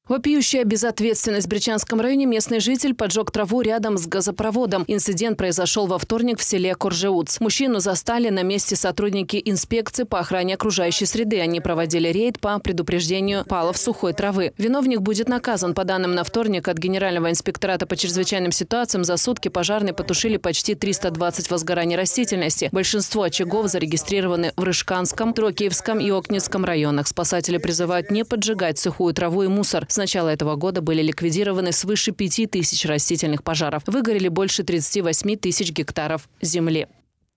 Вопиющая безответственность в Бричанском районе. Местный житель поджег траву рядом с газопроводом. Инцидент произошел во вторник в селе Коржеуц. Мужчину застали на месте сотрудники инспекции по охране окружающей среды. Они проводили рейд по предупреждению палов сухой травы. Виновник будет наказан. По данным на вторник от Генерального инспектората по чрезвычайным ситуациям, за сутки пожарные потушили почти 320 возгораний растительности. Большинство очагов зарегистрированы в Рыжканском, Трокиевском и Окнинском районах. Спасатели призывают не поджигать сухую траву и мусор. С начала этого года были ликвидированы свыше 5000 растительных пожаров. Выгорели больше 38 тысяч гектаров земли.